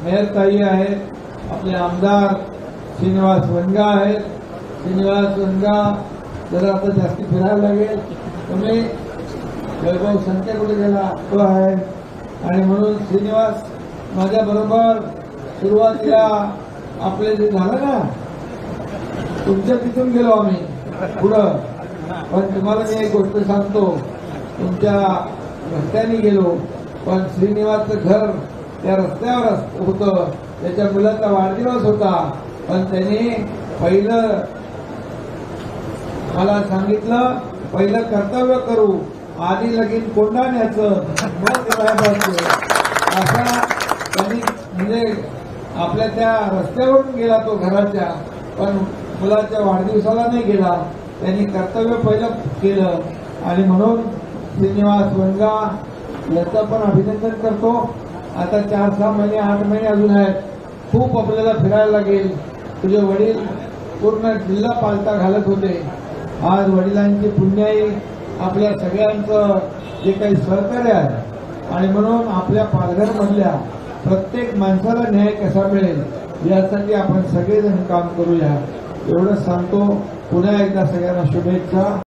मेयरताई आहेत, आपले आमदार श्रीनिवास वनगा आहेत. श्रीनिवास वनगा जरा आता जास्ती फिरायला लागेल, तुम्ही वैभव संख्या कुठे गेला तो आहे. आणि म्हणून श्रीनिवास माझ्या बरोबर सुरुवातीला आपले जे झालं ना, तुमच्या तिथून गेलो आम्ही पुढं. पण तुम्हाला मी एक गोष्ट सांगतो, तुमच्या रस्त्याने गेलो, पण श्रीनिवासचं घर त्या रस्त्यावर होतं. त्याच्या मुलाचा वाढदिवस होता, पण त्याने पहिलं मला सांगितलं, पहिलं कर्तव्य करू, आधी लगीन कोंडाण्याचं मग साहेबांचं. असा त्यांनी म्हणजे आपल्या त्या रस्त्यावरून गेला तो घराच्या, पण मुलाच्या वाढदिवसाला नाही गेला. त्यांनी कर्तव्य पहिलं केलं. आणि म्हणून श्रीनिवास वनगा याचं पण अभिनंदन करतो. आता 4-6 महिने 8 महिने अजून आहेत, खूप आपल्याला फिरायला लागेल. तुझे वडील पूर्ण जिल्हा पालथा घालत होते, आज वडिलांची पुण्याई आपल्या सगळ्यांचं जे काही सहकार्य आहे. आणि म्हणून आपल्या पालघरमधल्या प्रत्येक माणसाला न्याय कसा मिळेल यासाठी आपण सगळेजण काम करूया, एवढंच सांगतो. पुन्हा एकदा सगळ्यांना शुभेच्छा.